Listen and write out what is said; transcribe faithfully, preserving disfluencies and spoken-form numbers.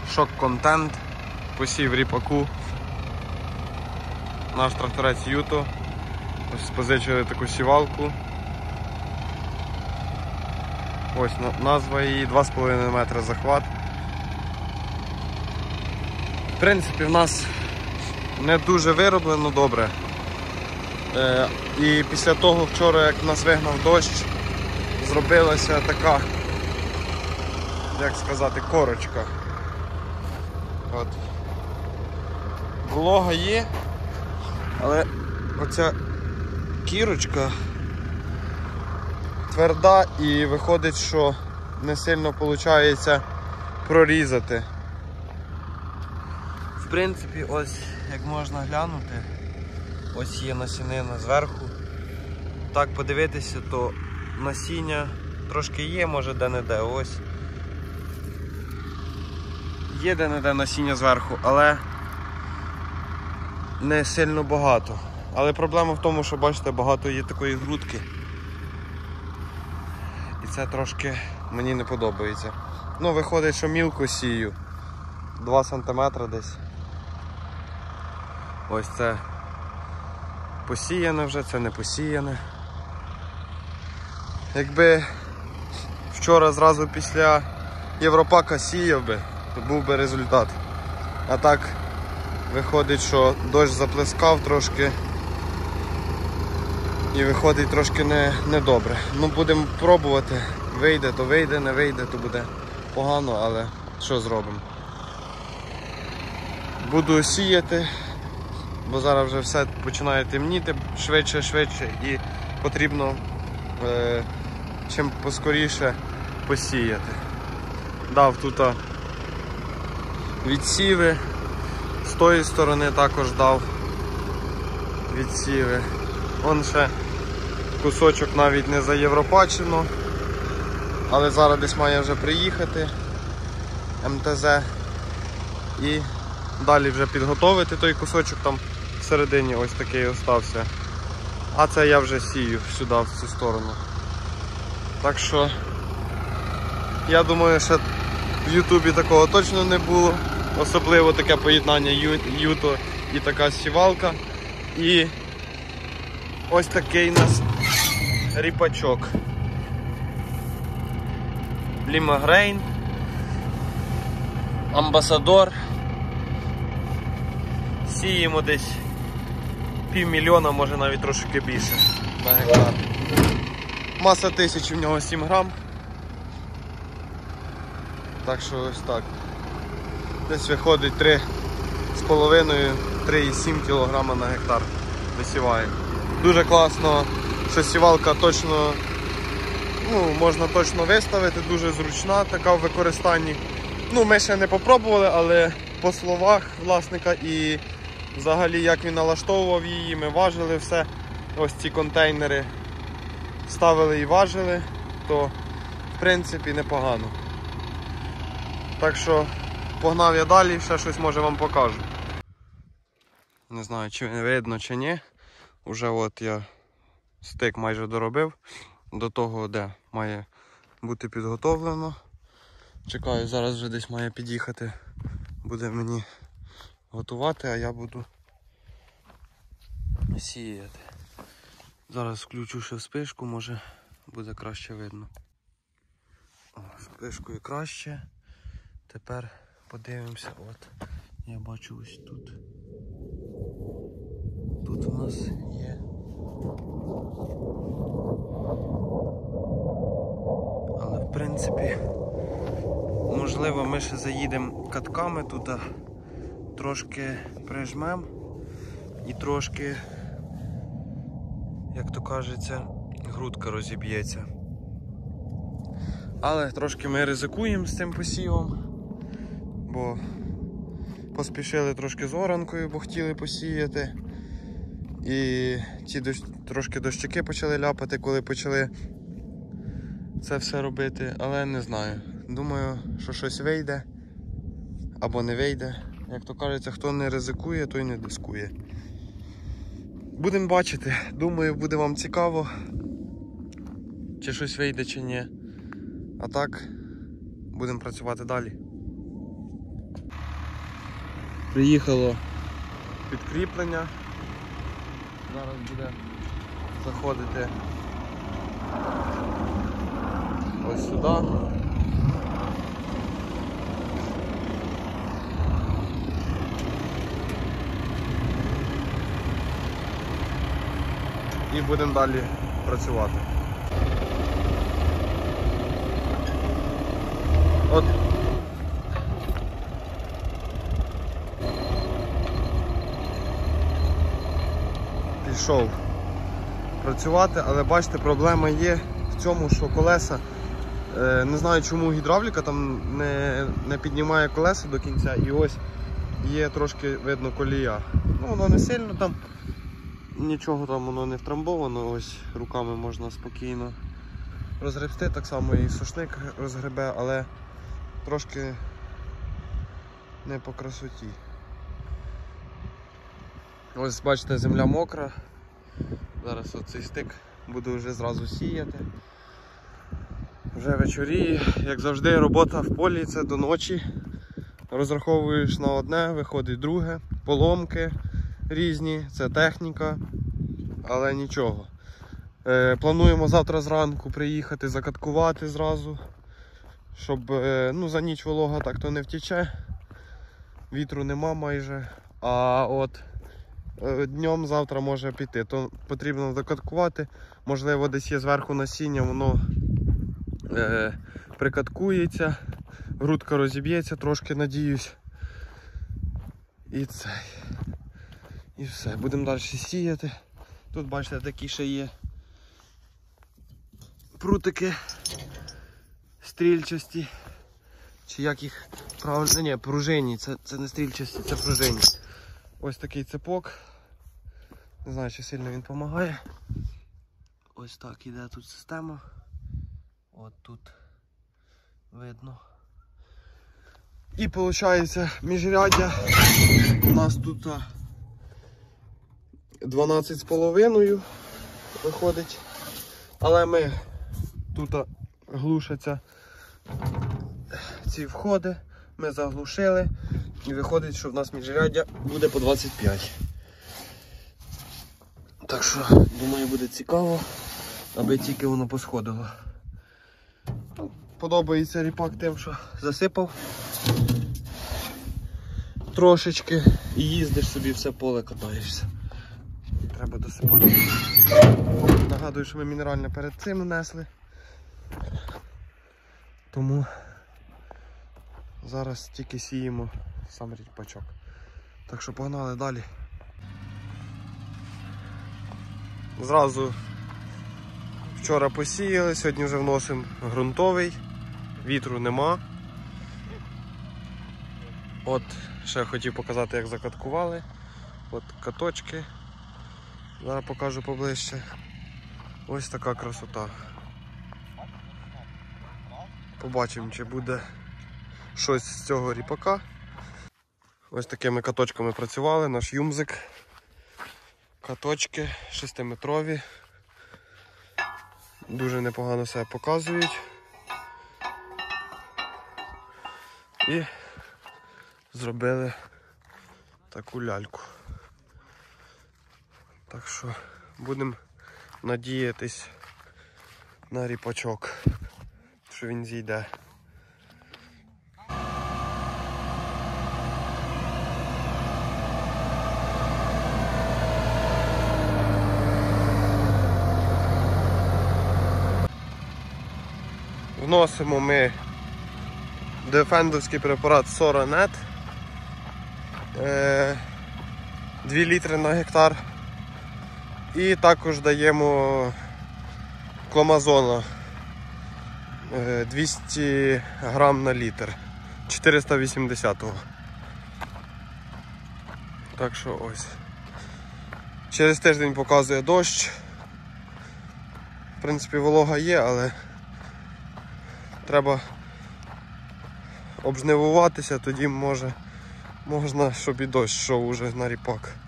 шок-контент, посів ріпаку. Наш тракторець Юто. Ось позичили таку сівалку. Ось назва її, два з половиною метри захват. В принципі, в нас не дуже вироблено добре. Е, і після того вчора, як нас вигнав дощ, зробилася така, як сказати, корочка. От. Волога є, але оця кірочка тверда і виходить, що не сильно виходить прорізати. В принципі, ось як можна глянути, ось є насінина зверху. Так подивитися, то насіння трошки є, може де-не-де, ось. Є де-не-де насіння зверху, але не сильно багато. Але проблема в тому, що, бачите, багато є такої грудки. І це трошки мені не подобається. Ну, виходить, що мілко сію. два сантиметри десь. Ось це посіяне вже, це не посіяне. Якби вчора зразу після Європака сіяв би, то був би результат. А так виходить, що дощ заплескав трошки і виходить трошки не, не добре. Ну, будемо пробувати. Вийде, то вийде, не вийде, то буде погано, але що зробимо? Буду сіяти, бо зараз вже все починає темніти швидше, швидше і потрібно е, чим поскоріше посіяти. Дав тут відсіви, з тої сторони також дав відсіви. Вон ще кусочок навіть не заєвропачено, але зараз десь має вже приїхати ем те зет і далі вже підготовити той кусочок, там всередині ось такий остався. А це я вже сію сюди, в цю сторону. Так що, я думаю, що в Ютубі такого точно не було. Особливо таке поєднання Юто і така сівалка. І ось такий у нас ріпачок. Лімагрейн, Амбасадор. Сіємо десь півмільйона, може навіть трошки більше на гектар. Маса тисячі в нього сім грам. Так що ось так. Десь виходить три з половиною - три і сім кілограма на гектар висіває. Дуже класно, що сівалка точно, ну, можна точно виставити, дуже зручна така в використанні. Ну, ми ще не попробували, але по словах власника і взагалі як він налаштовував її, ми важили все. Ось ці контейнери ставили і важили, то в принципі непогано. Так що погнав я далі, ще щось може вам покажу. Не знаю, чи видно, чи ні. Уже от я стик майже доробив до того, де має бути підготовлено. Чекаю, зараз вже десь має під'їхати, буде мені готувати, а я буду сіяти. Зараз включу ще спишку, може буде краще видно. О, спишкою краще. Тепер подивимося, от я бачу ось тут. Тут у нас є. Але в принципі, можливо, ми ще заїдемо катками тут, трошки прижмемо і трошки, як то кажеться, грудка розіб'ється. Але трошки ми ризикуємо з цим посівом, бо поспішили трошки з оранкою, бо хотіли посіяти. І ці дощ... трошки дощики почали ляпати, коли почали це все робити, але не знаю. Думаю, що щось вийде або не вийде. Як то кажеться, хто не ризикує, той не дискує. Будемо бачити. Думаю, буде вам цікаво, чи щось вийде, чи ні. А так, будемо працювати далі. Приїхало підкріплення. Зараз буде заходити ось сюди. І будемо далі працювати. От пішов працювати, але бачите, проблема є в цьому, що колеса, не знаю чому гідравліка там не, не піднімає колеса до кінця, і ось є трошки видно колія. Ну воно не сильно там, нічого там воно не втрамбовано, ось руками можна спокійно розгребсти, так само і сушник розгребе, але трошки не по красоті. Ось бачите, земля мокра, зараз оцей стик буду вже зразу сіяти. Вже вечоріє, як завжди, робота в полі це до ночі. Розраховуєш на одне, виходить друге, поломки різні, це техніка, але нічого. Е, плануємо завтра зранку приїхати закаткувати зразу, щоб е, ну, за ніч волога так то не втіче, вітру нема майже, а от е, днем завтра може піти, то потрібно закаткувати, можливо десь є зверху насіння, воно е, прикаткується, грудка розіб'ється трошки, надіюсь, і цей. І все, будемо далі сіяти. Тут, бачите, такі ще є прутики стрільчасті. Чи як їх правильно, ні, пружинні, це, це не стрільчасті, це пружинні. Ось такий цепок. Не знаю, чи сильно він допомагає. Ось так іде тут система. От тут видно. І виходить міжряддя у нас тут дванадцять з половиною виходить, але ми тут глушаться ці входи, ми заглушили і виходить, що в нас міжряддя буде по двадцять п'ять. Так що, думаю, буде цікаво, аби тільки воно посходило. Подобається ріпак тим, що засипав трошечки і їздиш собі, все поле катаєшся. Треба досипати. Нагадую, що ми мінеральне перед цим внесли. Тому зараз тільки сіємо сам ріпачок. Так що погнали далі. Зразу вчора посіяли, сьогодні вже вносимо ґрунтовий, вітру нема. От ще хотів показати, як закаткували. От каточки. Зараз покажу поближче. Ось така красота. Побачимо, чи буде щось з цього ріпака. Ось такими каточками працювали, наш юмзик. Каточки шестиметрові. Дуже непогано себе показують. І зробили таку ляльку. Так що будемо надіятись на ріпачок, що він зійде. Вносимо ми дефендовський препарат Соронет, два літри на гектар. І також даємо кломазона двісті грам на літр, чотириста вісімдесят. Так що ось. Через тиждень показує дощ. В принципі, волога є, але треба обжнивуватися, тоді може, можна, щоб і дощ йшов уже на ріпак.